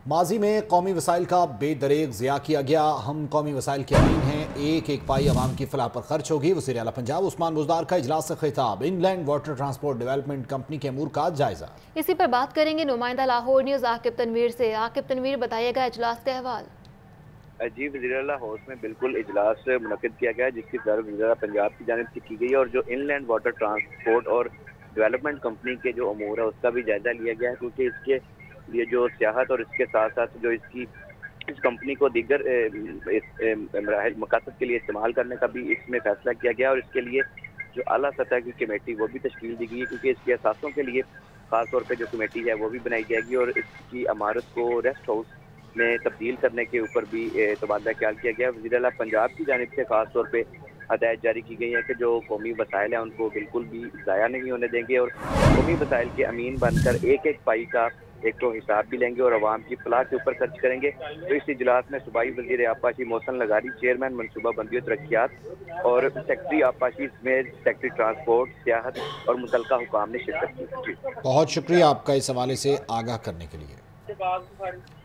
माजी में कौमी वसाइल का बेदरेग ज़िया किया गया। हम कौमी वसाइल के अमीन हैं, एक एक पाई अवाम की फलाह पर खर्च होगी। वज़ीर आला पंजाब उस्मान बुज़दार का इजलास से खिताब। England water transport development company के अमूर का जायजा। इसी पर बात करेंगे नुमाइंदा लाहौर न्यूज़ आकिब तनवीर से। आकिब तनवीर, बताइएगा इजलास का अहवाल। जी, वज़ीर आला हाउस में बिल्कुल इजलास मुनक़िद किया गया है, जिसकी सदारत वज़ीर आला पंजाब की जानिब से की गई है और जो इनलैंड वाटर ट्रांसपोर्ट और डेवलपमेंट कंपनी के जो अमूर है उसका भी जायजा लिया गया है, क्योंकि इसके लिए जो सियाहत और इसके साथ साथ जो इस कंपनी को दीगर मकासद के लिए इस्तेमाल करने का भी इसमें फैसला किया गया और इसके लिए जो आला सतह की कमेटी वो भी तश्कील दी गई है, क्योंकि इसके असासों के लिए खास तौर पर जो कमेटी है वो भी बनाई जाएगी और इसकी इमारत को रेस्ट हाउस में तब्दील करने के ऊपर भी तबादला ख्याल किया गया। वज़ीर आला पंजाब की जानिब से खास तौर पे हदायत जारी की गई है कि जो कौमी वसाइल हैं उनको बिल्कुल भी ज़ाया नहीं होने देंगे और कौमी वसाइल के अमीन बनकर एक एक पाई का एक तो हिसाब भी लेंगे और अवाम की फलाह के ऊपर खर्च करेंगे। तो इस इजलास में सूबाई वज़ीर आबपाशी मोहसिन लगारी, चेयरमैन मनसूबा बंदी और तरक्कियात और सेक्रेटरी आबपाशी समेत सेक्रेटरी ट्रांसपोर्ट, सियाहत और मुतल्लिका हुकाम ने शिरकत की। बहुत शुक्रिया आपका इस हवाले से आगाह करने के लिए।